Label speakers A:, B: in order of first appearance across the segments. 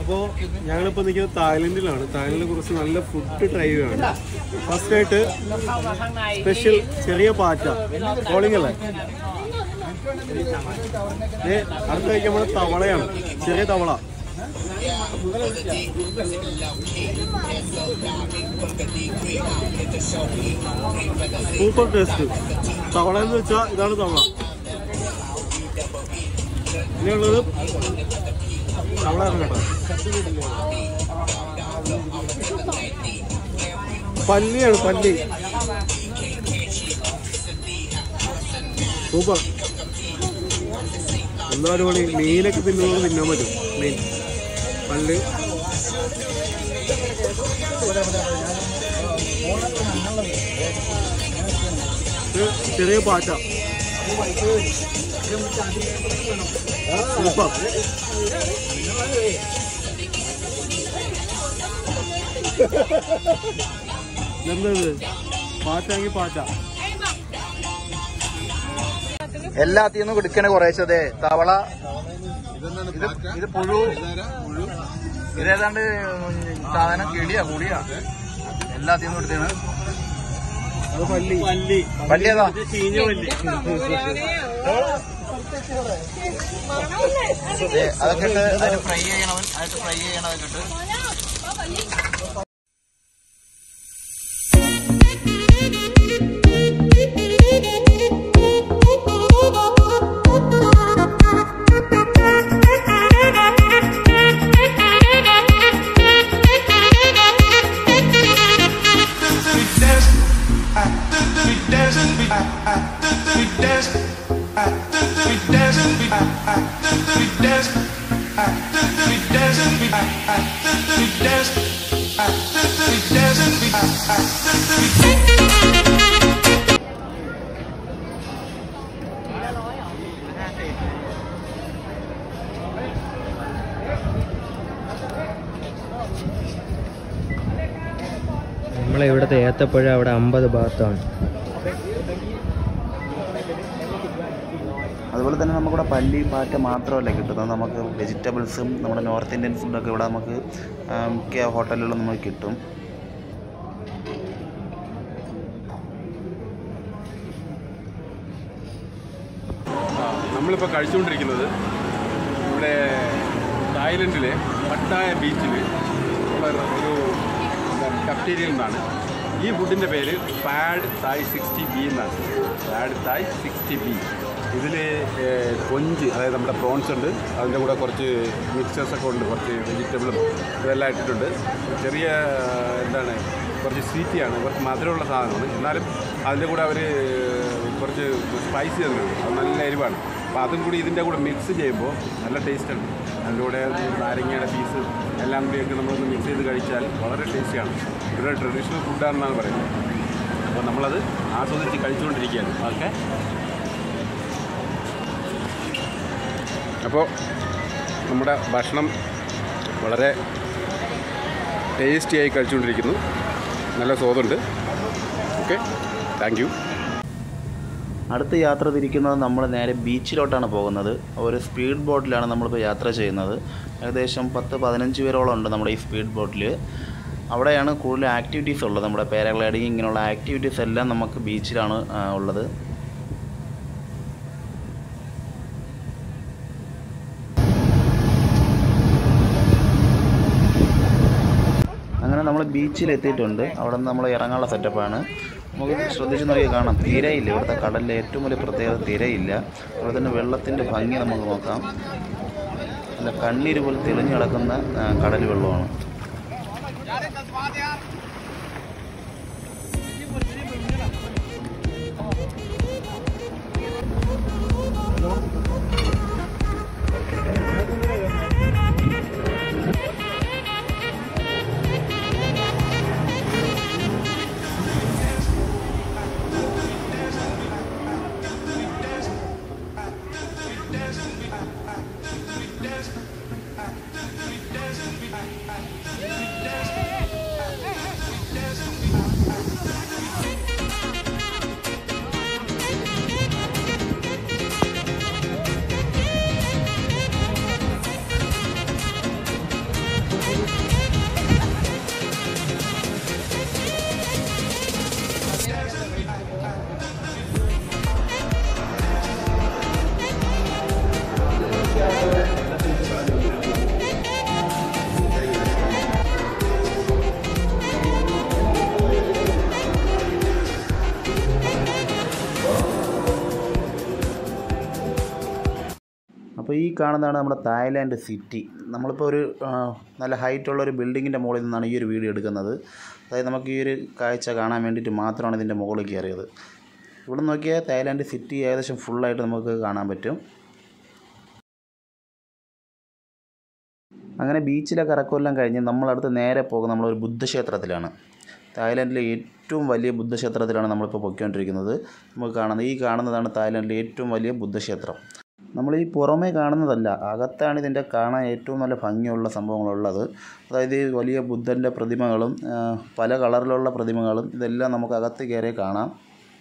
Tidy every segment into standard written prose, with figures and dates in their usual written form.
A: അപ്പോൾ ഞങ്ങളിപ്പോൾ നിൽക്കുന്നത് തായ്ലൻഡിലാണ്. തായ്ലൻഡിനെ കുറിച്ച് നല്ല ഫുഡ് ട്രൈ ചെയ്യുകയാണ്. ഫസ്റ്റായിട്ട് സ്പെഷ്യൽ ചെറിയ പാറ്റ കോളിംഗ് അല്ലേ. അടുത്ത കഴിക്കാൻ നമ്മുടെ തവളയാണ്, ചെറിയ തവള. Super taste. തവള എന്ന് വെച്ചാൽ ഇതാണ് തവള. ഇനിയുള്ളത് തവളയാണ് കേട്ടോ. പല്ലിയാണ്, പല്ലി. സൂപ്പർ. എന്താ അടിപൊളി. മീനൊക്കെ തിന്നുന്നത് തിന്നാൻ പറ്റും. മീൻ, പല്ല്. ചെറിയ പാറ്റ. സൂപ്പർ. എന്തത്? പാറ്റെങ്കിൽ പാറ്റ.
B: എല്ലാത്തിന്നും കൊടുക്കണ കുറേച്ചതേ. തവള, ഇത് പുഴു, ഇതേതാണ്ട് സാധനം കിളിയാ കൂടിയാ. എല്ലാത്തിന്നും എടുത്തേണ്. പല്ലിയതാ. അതൊക്കെ ഇട്ട് അതിന് ഫ്രൈ ചെയ്യണവൻ, അതിട്ട് ഫ്രൈ ചെയ്യണതൊക്കെ ഇട്ട്.
C: നമ്മളെ ഇവിടുത്തെ ഏത്തപ്പഴ അവിടെ 50 ബാത്താണ്.
B: അതുപോലെ തന്നെ നമുക്കിവിടെ പല്ലി, പാറ്റ മാത്രമല്ല കിട്ടുന്നത്. നമുക്ക് വെജിറ്റബിൾസും നമ്മുടെ നോർത്ത് ഇന്ത്യൻ ഫുഡൊക്കെ ഇവിടെ നമുക്ക് മിക്ക ഹോട്ടലുകളിലും നമുക്ക് കിട്ടും.
A: നമ്മളിപ്പോൾ കഴിച്ചുകൊണ്ടിരിക്കുന്നത് ഇവിടെ തായ്ലൻഡിലെ പട്ടായ ബീച്ചിൽ ഉള്ള ഒരു കഫ്റ്റീരിയയിൽ നിന്നാണ്. ഈ ഫുഡിൻ്റെ പേര് പാഡ് തായ് 60B എന്നാണ്. Pad Thai 60B. ഇതിൽ കൊഞ്ച്, അതായത് നമ്മുടെ പ്രോൺസ് ഉണ്ട്, അതിൻ്റെ കൂടെ കുറച്ച് മിക്സേഴ്സൊക്കെ ഉണ്ട്, കുറച്ച് വെജിറ്റബിളും ഇതെല്ലാം ഇട്ടിട്ടുണ്ട്. ചെറിയ എന്താണ്, കുറച്ച് സ്വീറ്റിയാണ്, കുറച്ച് മധുരമുള്ള സാധനമാണ്. എന്നാലും അതിൻ്റെ കൂടെ അവർ കുറച്ച് സ്പൈസി തന്നെയാണ്. അത് നല്ല എരിവാണ്. അപ്പോൾ അതും കൂടി ഇതിൻ്റെ കൂടെ മിക്സ് ചെയ്യുമ്പോൾ നല്ല ടേസ്റ്റാണ്. അതിൻ്റെ കൂടെ നാരങ്ങയുടെ പീസ് എല്ലാം കൂടിയൊക്കെ നമ്മളൊന്ന് മിക്സ് ചെയ്ത് കഴിച്ചാൽ വളരെ ടേസ്റ്റിയാണ്. ഇവിടെ ട്രഡീഷണൽ ഫുഡാണെന്നാണ് പറയുന്നത്. അപ്പോൾ നമ്മളത് ആസ്വദിച്ച് കഴിച്ചുകൊണ്ടിരിക്കുകയാണ്. ഓക്കെ, അപ്പോൾ നമ്മുടെ ഭക്ഷണം വളരെ ടേസ്റ്റിയായി കഴിച്ചുകൊണ്ടിരിക്കുന്നു. നല്ല സ്വാദുണ്ട്. Okay, thank you.
B: അടുത്ത യാത്ര തിരിക്കുന്നത് നമ്മൾ നേരെ ബീച്ചിലോട്ടാണ് പോകുന്നത്. ഒരു സ്പീഡ് ബോട്ടിലാണ് നമ്മളിപ്പോൾ യാത്ര ചെയ്യുന്നത്. ഏകദേശം 10-15 പേരോളം ഉണ്ട് നമ്മുടെ ഈ സ്പീഡ് ബോട്ടിൽ. അവിടെയാണ് കൂടുതൽ ആക്ടിവിറ്റീസ് ഉള്ളത്. നമ്മുടെ പാരാഗ്ലൈഡിങ്, ഇങ്ങനെയുള്ള ആക്ടിവിറ്റീസ് എല്ലാം നമുക്ക് ബീച്ചിലാണ് ഉള്ളത്. അങ്ങനെ നമ്മൾ ബീച്ചിലെത്തിയിട്ടുണ്ട്. അവിടെ നിന്ന് നമ്മൾ ഇറങ്ങാനുള്ള സെറ്റപ്പാണ്. നമുക്ക് ശ്രദ്ധിച്ച് നോക്കിയാൽ കാണാം, തിരയില്ല. ഇവിടുത്തെ കടലിലെ ഏറ്റവും വലിയ പ്രത്യേകത തിരയില്ല. അതുപോലെ തന്നെ വെള്ളത്തിൻ്റെ ഭംഗി നമുക്ക് നോക്കാം. നല്ല കണ്ണീര് പോലെ തെളിഞ്ഞു കിടക്കുന്ന കടൽ വെള്ളമാണ്. അപ്പോൾ ഈ കാണുന്നതാണ് നമ്മുടെ തായ്ലാൻഡ് സിറ്റി. നമ്മളിപ്പോൾ ഒരു നല്ല ഹൈറ്റുള്ളൊരു ബിൽഡിങ്ങിൻ്റെ മുകളിൽ നിന്നാണ് ഈ ഒരു വീഡിയോ എടുക്കുന്നത്. അതായത് നമുക്ക് ഈ ഒരു കാഴ്ച കാണാൻ വേണ്ടിയിട്ട് മാത്രമാണ് ഇതിൻ്റെ മുകളിൽ കയറിയത്. ഇവിടെ നോക്കിയാൽ തായ്ലാൻഡ് സിറ്റി ഏകദേശം ഫുള്ളായിട്ട് നമുക്ക് കാണാൻ പറ്റും. അങ്ങനെ ബീച്ചിലെ കറക്കമെല്ലാം കഴിഞ്ഞ് നമ്മളടുത്ത് നേരെ പോകുന്നത് നമ്മളൊരു ബുദ്ധക്ഷേത്രത്തിലാണ്. തായ്ലാൻഡിലെ ഏറ്റവും വലിയ ബുദ്ധക്ഷേത്രത്തിലാണ് നമ്മളിപ്പോൾ പൊയ്ക്കൊണ്ടിരിക്കുന്നത്. നമുക്ക് കാണുന്നതാണ് തായ്ലാൻഡിലെ ഏറ്റവും വലിയ ബുദ്ധക്ഷേത്രം. നമ്മൾ ഈ പുറമേ കാണുന്നതല്ല, അകത്താണ് ഇതിൻ്റെ കാണാൻ ഏറ്റവും നല്ല ഭംഗിയുള്ള സംഭവങ്ങളുള്ളത്. അതായത് ഈ വലിയ ബുദ്ധൻ്റെ പ്രതിമകളും പല കളറിലുള്ള പ്രതിമകളും ഇതെല്ലാം നമുക്ക് അകത്ത് കയറി കാണാം.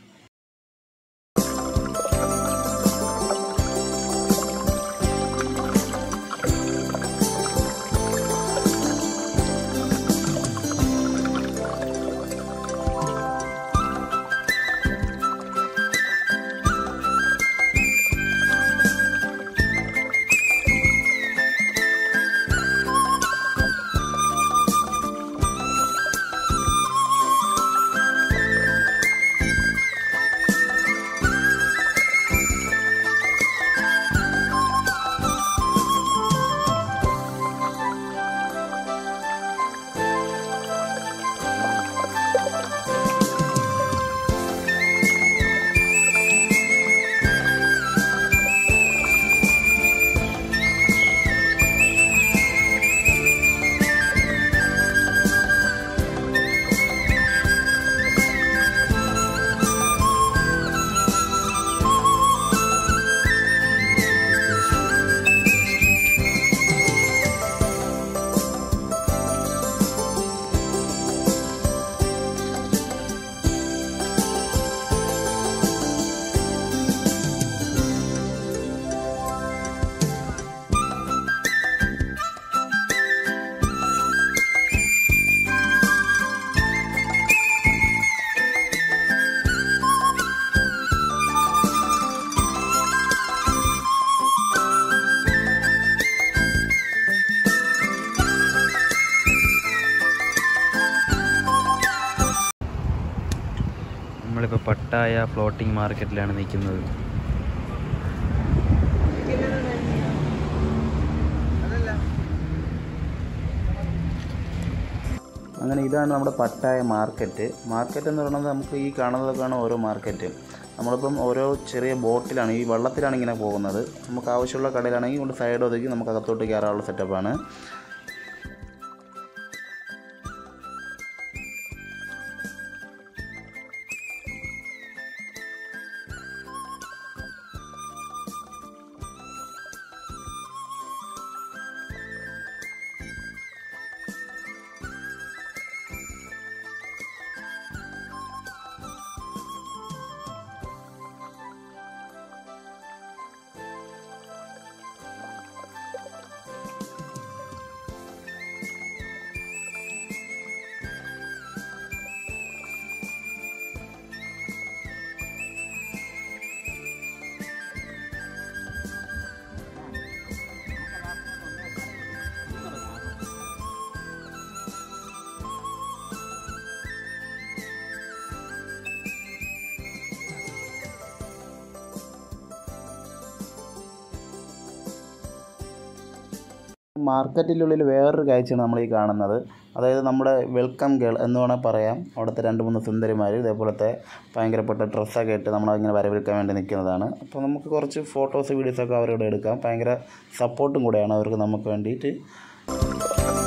C: നമ്മളിപ്പോൾ പട്ടായ ഫ്ലോട്ടിംഗ് മാർക്കറ്റിലാണ് നിൽക്കുന്നത്.
B: അങ്ങനെ ഇതാണ് നമ്മുടെ പട്ടായ മാർക്കറ്റ്. മാർക്കറ്റ് എന്ന് പറയുന്നത് നമുക്ക് ഈ കാണുന്നതൊക്കെയാണ് ഓരോ മാർക്കറ്റ്. നമ്മളിപ്പം ഓരോ ചെറിയ ബോട്ടിലാണ്, ഈ വെള്ളത്തിലാണ് ഇങ്ങനെ പോകുന്നത്. നമുക്ക് ആവശ്യമുള്ള കടയിലാണെങ്കിൽ കൊണ്ട് സൈഡ് ഒതുക്കി നമുക്ക് അകത്തോട്ട് കയറാനുള്ള സെറ്റപ്പാണ്. മാർക്കറ്റിനുള്ളിൽ വേറൊരു കാഴ്ചയാണ് നമ്മൾ ഈ കാണുന്നത്. അതായത് നമ്മുടെ വെൽക്കം ഗേൾ എന്ന് വേണമെങ്കിൽ പറയാം. അവിടുത്തെ 2-3 സുന്ദരിമാർ ഇതേപോലത്തെ ഭയങ്കരപ്പെട്ട ഡ്രസ്സൊക്കെ ഇട്ട് നമ്മളങ്ങനെ വരവേൽക്കാൻ വേണ്ടി നിൽക്കുന്നതാണ്. അപ്പോൾ നമുക്ക് കുറച്ച് ഫോട്ടോസ് വീഡിയോസൊക്കെ അവരോട് എടുക്കാം. ഭയങ്കര സപ്പോർട്ടും കൂടെയാണ് അവർക്ക് നമുക്ക് വേണ്ടിയിട്ട്.